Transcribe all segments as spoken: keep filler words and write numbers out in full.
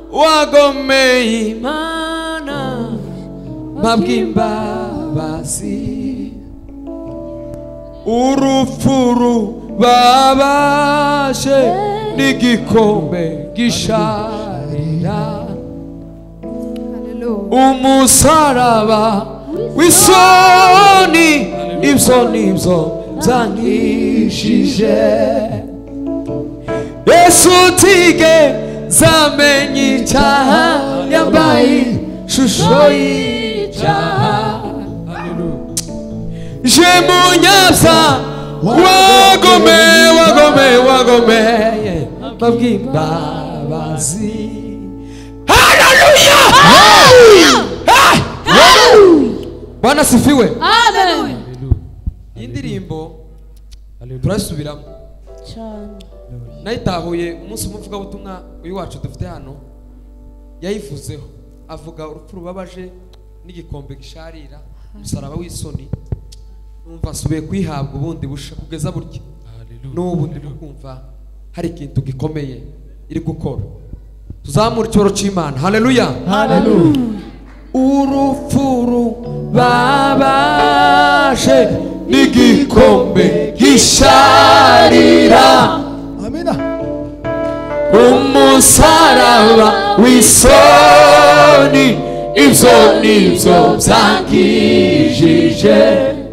wagomeye Imana babwimbabazi urupfu rubabaje n'igikombe gisharira umusaraba w'isoni ibyo nibyo byankishije Yesu utigeze amenya icyaha yambaye ishusho y'icyaha je munyabyaha wagomeye wagomeye wagomeye babwimbabazi haleluya Bwana sifiwe amen indirimbo turasubiramo cyane nayitahuye umunsi umuvuga butumwa uyu wacu dufite hano yayivuzeho avuga urupfu rubabaje n'igikombe gisharira umusaraba w'isoni numva subiye kwihabwa ubundi busha kugeza burya n'ubu ndi kumva hari ikintu gikomeye iri gukora tuzamura icyoro cy'Imana haleluya haleluya urupfu rubabaje n'igikombe gisharira amina umusaraba w'isoni ibyo nibyo byankijije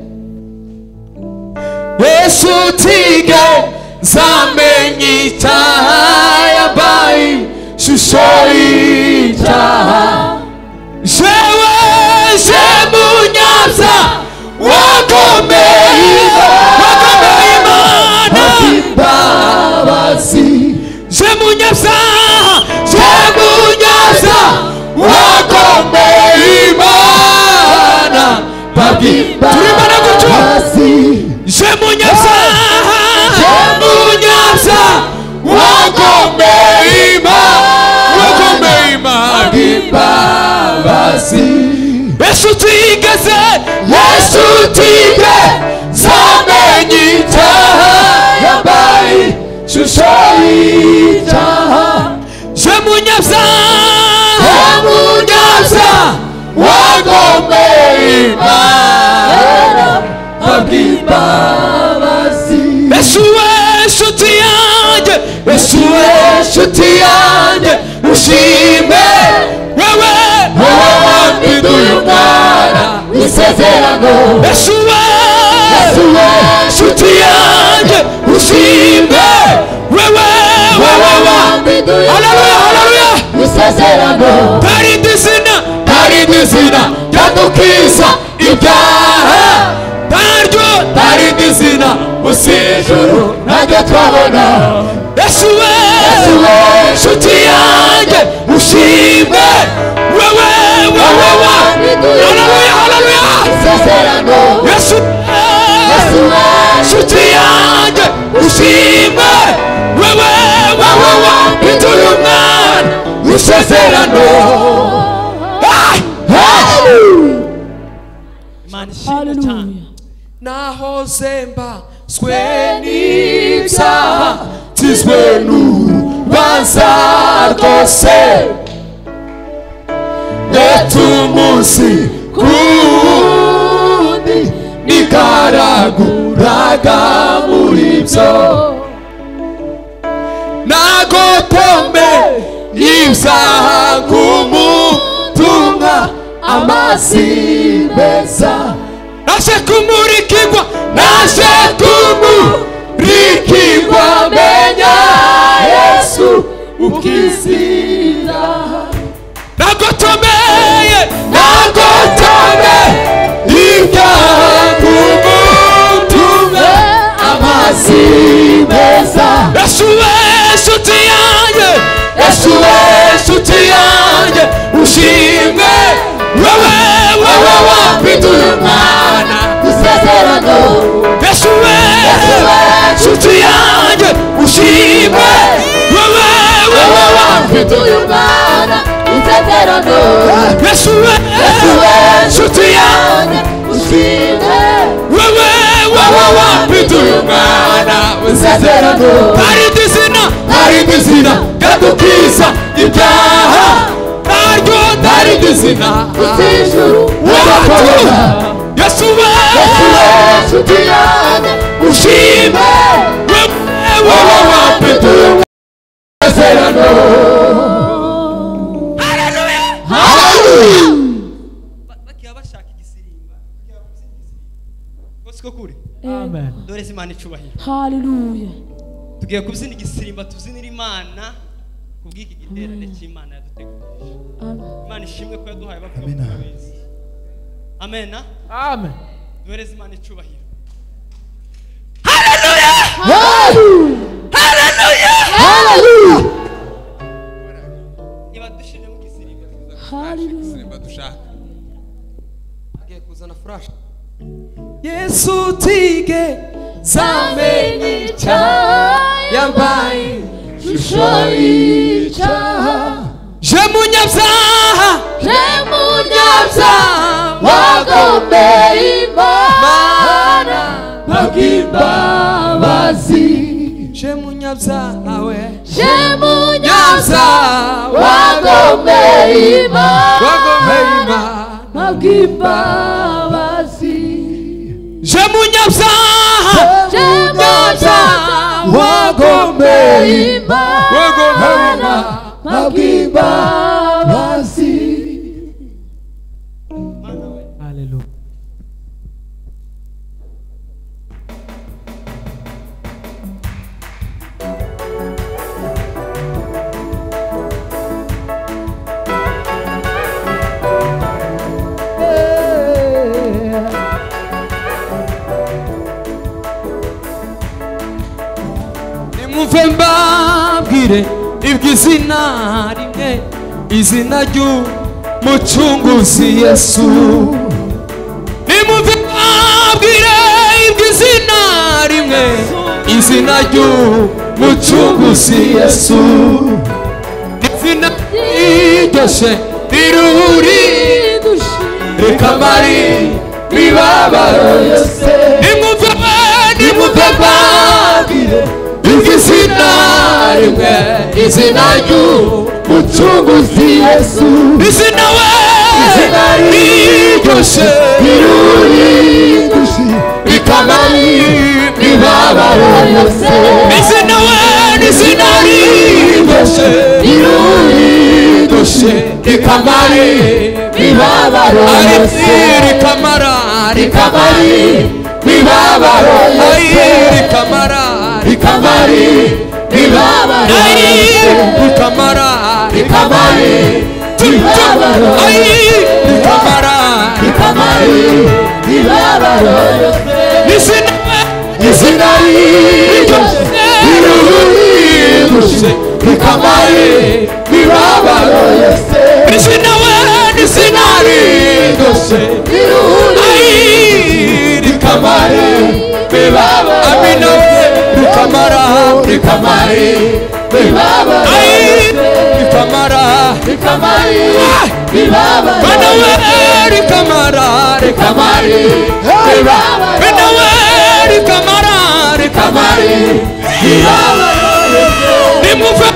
Yesu utigeze amenya icyaha yambaye ishusho y'icyaha jewe je munyabyaha wagomeye wagomeye Imana babwimbabazi je munyabyaha je munyabyaha wagomeye Imana babwimbabazi je munyabyaha je munyabyaha wagomeye Imana wagomeye Imana babwimbabazi Yesu utigeze Yesu utigeze amenya icyaha yambaye ishusho y'icyaha je munyabyaha je munyabyaha wagomeye Imana babwimbabazi Yesu we nshuti yanjye Yesu we nshuti yanjye ushime wewe wowe wambiduye umwana w'isezerano Yesu we Yesu we nshuti yanjye ushime wewe wowe wambiduye haleluya haleluya w'isezerano tarindi zina tarindi zina ryadukiza ibyaha taryo tarindi zina usijuru naryo twabona Yesu we Yesu we nshuti yanjye ushime wewe wewe wambiduye haleluya haleluya isezerano Yesu Yesu we nshuti yanjye ushime wewe wewe wambiduye umwana w'isezerano Imana ishimwe cyane nahoze mbaswe n'ibyaha tizwe n'urubanza rwose ndetse umunsi kundi nigaraguraga muri byo nagotome y'ibyaha kumutunga amazi meza naje kumurikirwa naje kumurikirwa menya Yesu ukizira nagotomeye nagotome y'ibyaha kumutunga amazi meza Yesu we nshuti yanjye Yesu we nshuti yanjye ushimwe wewe wewe wambiduye umwana w'isezerano Yesu we nshuti yanjye ushimwe wewe wewe wambiduye umwana w'isezerano Yesu we nshuti yanjye ushimwe wewe wewe wambiduye umwana w'isezerano tarindi zina tarindi zina ryadukiza ibyaha izina utijuru w'abakoba Yesu we nshuti yanjye ushime wewe wapituye amasezerano haleluya bakiya bashaka igisirimba kosiko kuri amen dore Imana icubahiro haleluya tugiye kubyina igisirimba tuzinira Imana kubw'iki giterane cy'Imana yadutegurije Imana ishimwe ko yaduhaye abavuga kubizi amen amen dore Imana icubahiro haleluya haleluya haleluya niba dushire mu gisirimba haleluya dushaka agiye kuzana flash Yesu tige zamenyica yambaye shusho y'icyaha je munyabyaha je munyabyaha wagomeye Imana bw'imbabazi je munyabyaha we je munyabyaha wagomeye Imana wagomeye Imana bw'imbabazi je munyabyaha je munyabyaha wagomeye Imana wagomeye Imana bw'imbabazi haleluya nimumve mbabwire iby'izina rimwe izina ry'umucunguzi Yesu nimumve mbabwire iby'izina rimwe izina ry'umucunguzi Yesu izina ryiryoshye riruri rikamari mibabaro yose nimumve nimumve mbabwire iby'izina rimwe izina ry'umucunguzi Yesu izina we riryoshye riruri rikamari mibabaro yose izina we izina riryoshye riryoshye rikamari mibabaro yose rikamara rikamari mibabaro yose rikamara rikamari mibabaro yose rikamara rikamari mibabaro yose rikamara rikamari mibabaro yose izina izina riryoshye riryoshye rikamari mibabaro yose izina we izina riryoshye rikamari mibabaro amina rikamara rikamari mibabaro rikamara rikamari mibabaro bana we rikamara rikamari mibabaro bana we rikamara rikamari mibabaro nimumve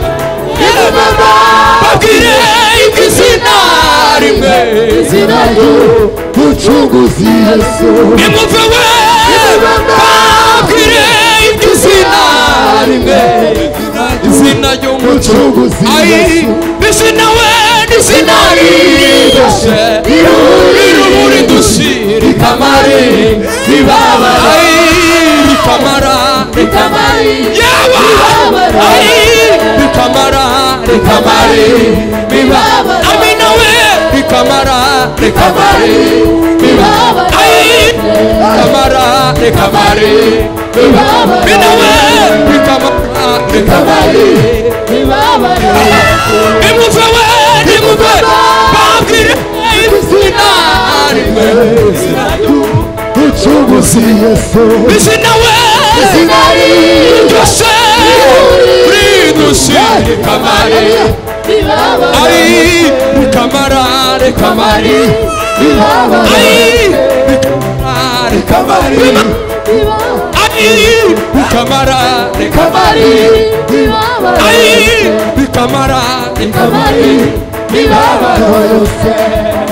babwire iby'izina rimwe izina ry'umucunguzi Yesu nimumve we babwire iby'izina rimwe izina ry'umucunguzi Yesu izina we izina riryoshye riruri dushi rikamari mibabaro rikamara rikamari yawa rikamara rikamari mibabaro amina we rikamara rikamari mibabaro rikamara rikamari mibabaro amina we rikamara rikamari mibabaro nimumve we nimumve babwire izina rimwe izina ry'umucunguzi Yesu izina we izina riryoshye ridushe rikamari ari rikamara rikamari ari rikamari ari rikamara rikamari ari rikamara rikamari mibabaro yose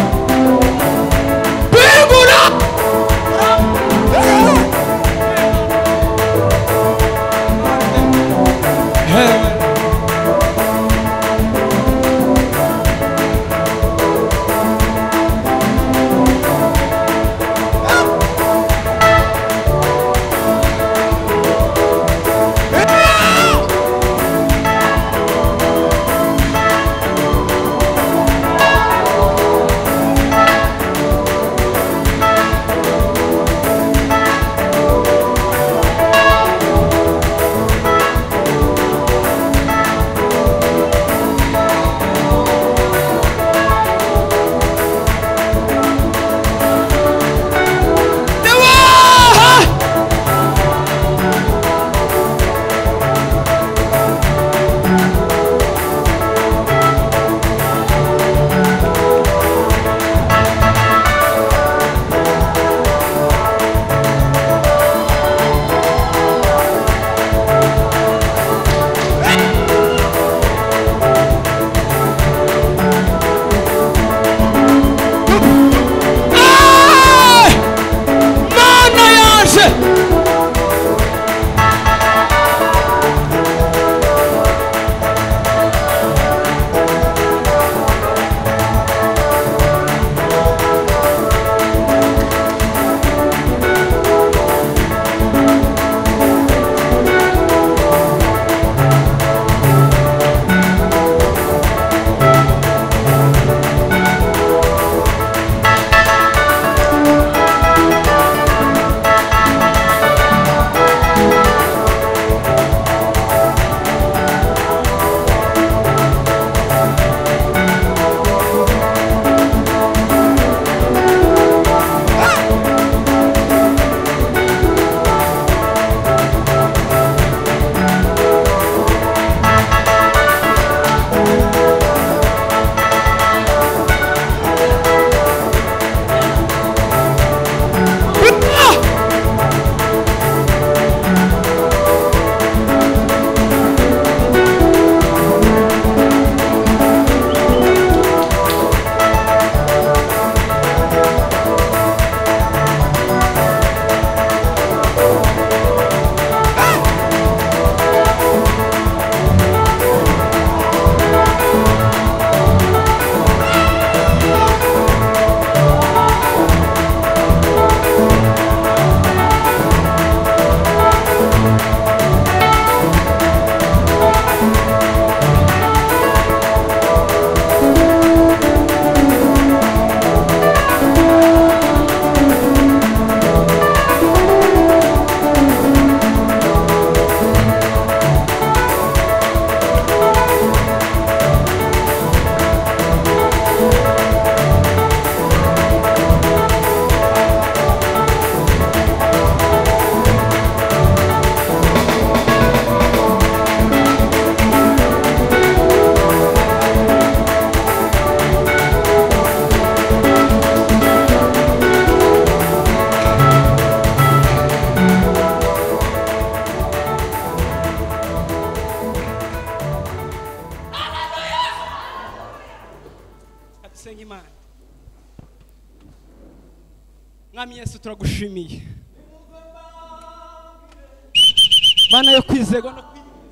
senga Imana. Mwami Yesu turagushimiye. Mana yo kwizerwa no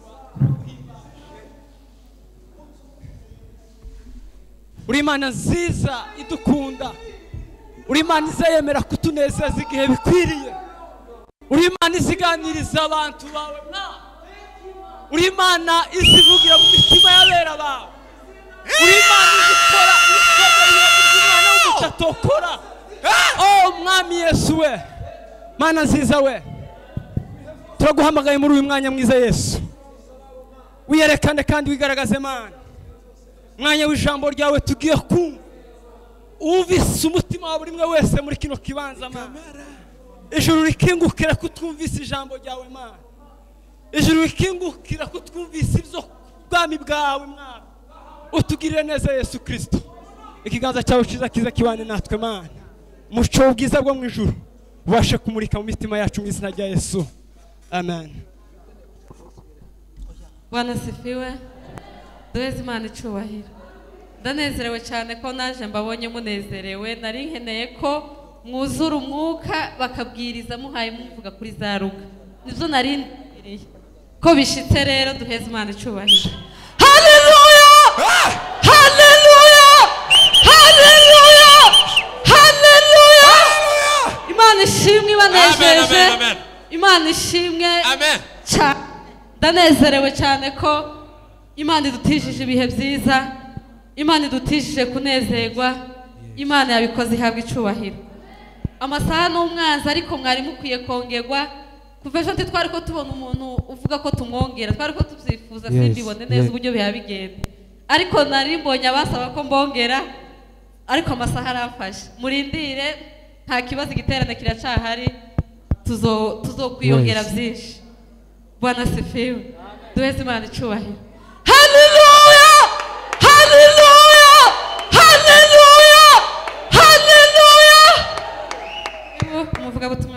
uri Imana nziza idukunda, uri Imana izayemera kutunezeza igihe bikwiriye, uri Imana iziganiriza abantu bawe Mwami, uri Imana izivugira mu mitima y'abera bawe, uri Imana izikora ibikomeye iby'umwana w'umuco atokora. Oh Mwami Yesu we, Mana nziza we, turaguhamagaye muri uyu mwanya mwiza Yesu, wiyerekane kandi wigaragaze Mana. Mwanya w'ijambo ryawe tugiye kumva, uvise umutima wa buri umwe wese muri kino kibanza Mana. Ijuru rikingukira kutwumvisa ijambo ryawe Mana, ijuru rikingukira kutwumvisa ibyo bwami bwawe Mana. Utugirire neza Yesu Kristo, ikiganza cyawe cyiza kiza kibane natwe Mana. Muco bwiza bwo mu ijuru ubashe kumurika mu mitima yacu mu izina rya Yesu, amen. Bwana sifiwe. Duheze Imana icyubahiro. Ndanezerewe cyane ko naje mbabonye munezerewe. Nari nkeneye ko mwuzura umwuka bakabwiriza muhaye muvuga kuri za ruga. Nibyo nari ndereye ko bishitse rero. Duheze Imana icyubahiro. Haleluya! Haleluya! Haleluya! Haleluya! Imana ishimwe ibanejeje. Imana ishimwe. Amen. Ndanezerewe cyane ko Imana idutishije ibihe byiza, Imana idutishije kunezerwa, Imana yabikoze ihabwa icyubahiro. Amasaha n'umwanzi ariko mwari mukwiye kongerwa. Kuva ejo twari ko tubona umuntu uvuga ko tumwongera, twari ko tubyifuza simbibone neza uburyo biha bigenda, ariko nari mbonye abasaba ko mbongera, ariko amasaha arafashe. Murindire, nta kibazo, igiterane kiracahari, tuzo tuzokwiyongera byinshi. Bwana sifiwe. Duheze Imana icyubahiro. Haleluya! Haleluya! Haleluya! Haleluya! Umuvuga butumwa